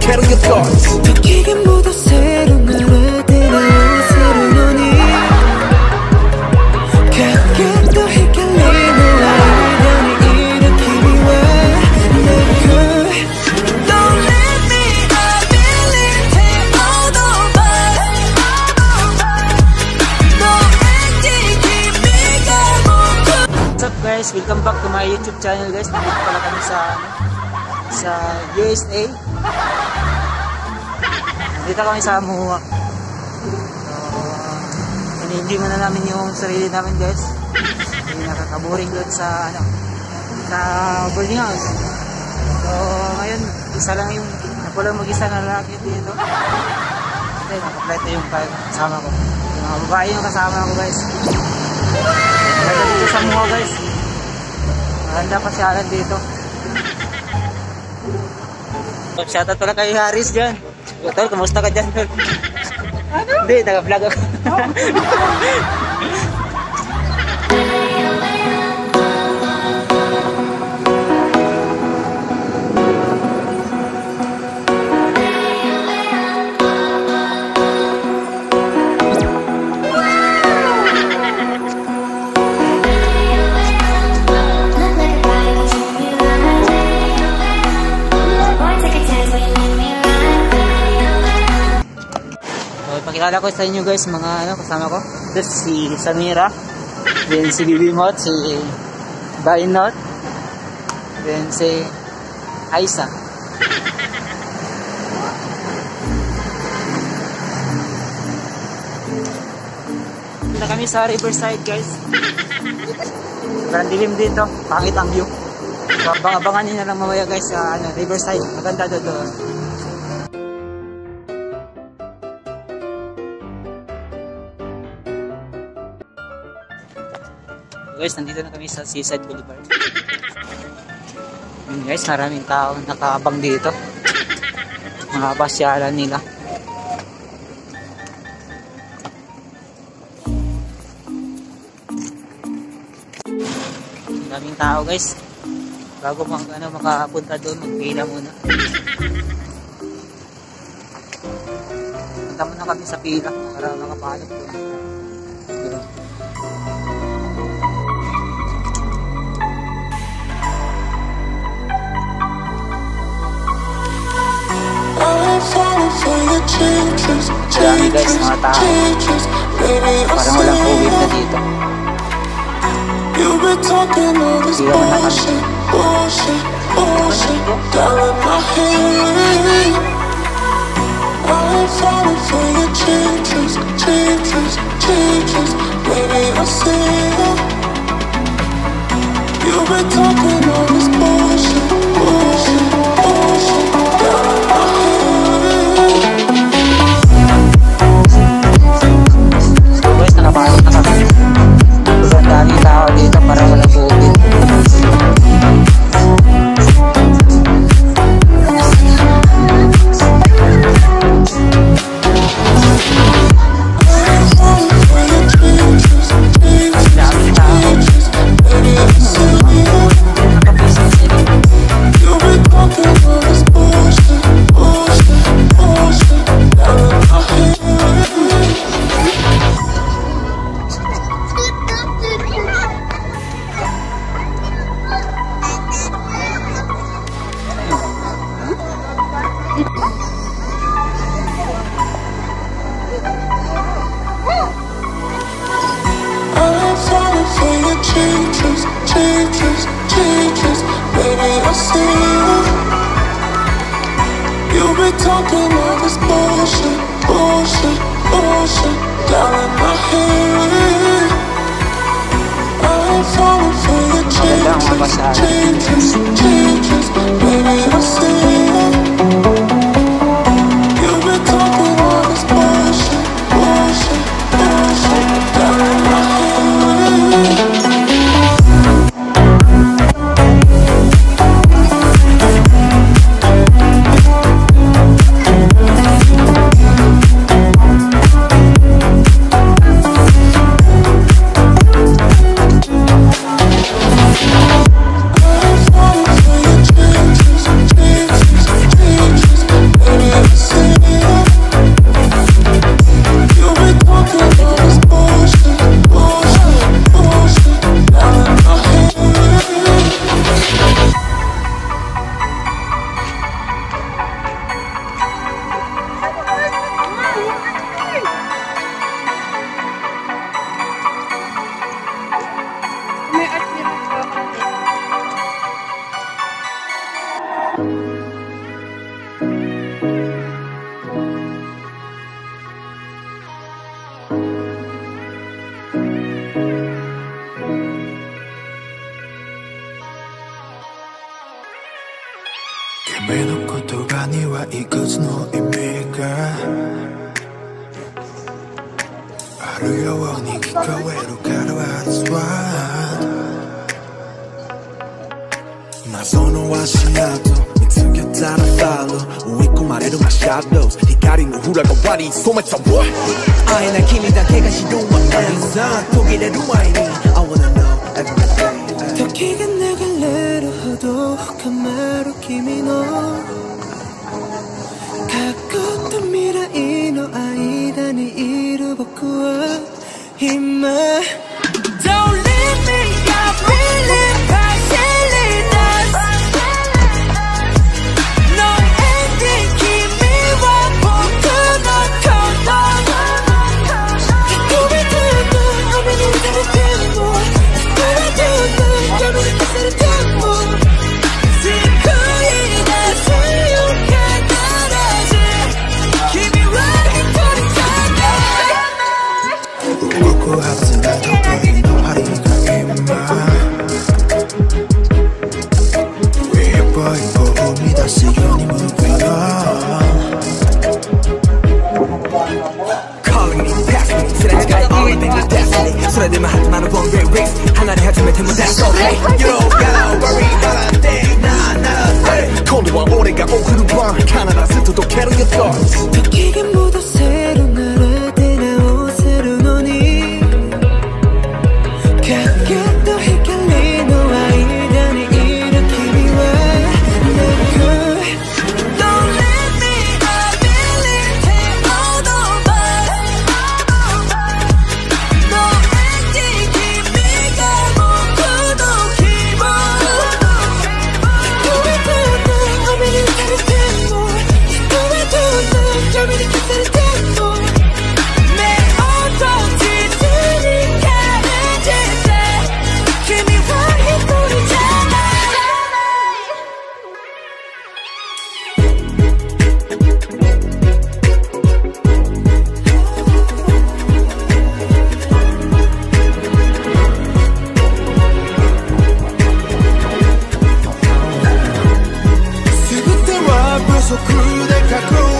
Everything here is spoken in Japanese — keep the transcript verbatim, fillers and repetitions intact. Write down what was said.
Kettle your thoughts. 바뀌기보다 새로운 나를 새로운 눈이 가볍게 또 헷갈리는 아이들이 일으키기 왜 내가 Don't let me I believe take all the bus 너 왠지 기미가 묻고. What's up guys? Welcome back to my YouTube channel guys. Nandito pala kami sa sa U S A. Dito kami sa Muwa. So, hindi mo na namin yung sarili namin guys. Hindi nakakaboring doon sa ano, sa boarding house. So ngayon, isa lang yung nakulang mag-isa na lalaki dito. Kasi nakaplete yung kasama ko. Yung mga babae yung kasama ko guys. Kaya dito sa Muwa guys. Maganda pa si Alan dito. Shoutout pala kay Haris dyan. Tol, kumusta ka dyan, Tol? Ano? Hindi, naka-vlog ako. Pakilala ko sa inyo guys, mga ano, kasama ko. Ito si Samira, then si Bibimot, si Bainot, then si Aisa. Punta kami sa Riverside guys. Parang dilim dito, pangit ang view. So, abang-abangan nyo na lang mamaya guys sa ano, Riverside. Maganda doon. Guys, nandito na kami sa Seaside Boulevard. Yun guys, maraming tao nakaabang dito. Mga pasyalan nila. Maraming tao guys. Bago mag, ano, makapunta doon, magpila muna. Punta muna kami sa pila para makapalap doon. Marami guys, mga tao. Parang walang COVID na dito. Hindi naman na kami. Talking all this bullshit, bullshit, bullshit down in my head. I'm falling for your changes, changes, changes. Baby, I see it. You've been talking all this bullshit, bullshit, bullshit down in my head. Changes, changes. いくつの意味があるように聞こえるからThat's right謎の足跡見つけたらファロー追い込まれるマシャドウ光の裏側に染めた What? 会えない君だけが知る What answer 途切れる前に I wanna know everything 時が流れるほど深まる君の過去と未来の間にいる僕は今 Don't leave me, I really partially lost No ending, 君は僕のことどれどれ雨に打たれてもどれどれ闇に消されても救い出すよ必ず君は一人じゃない動くはずない時計の針が今一歩一歩生み出すように Moving on Calling me, passing me すれ違い Everything is destiny それでも始まる One way race 離れ始めても That's okay You don't gotta worry about a thing Nah, not a thing 今度は俺が送る番必ず届ける Your thoughts 時が戻せるなら出直せるのに影と光の間にいる君は泣く Don't let me I believe in all the best No ending 君が僕の希望どれどれ雨に打たれてもどれどれ闇に消されても目を閉じずに感じて君は一人じゃ全ては不足で隠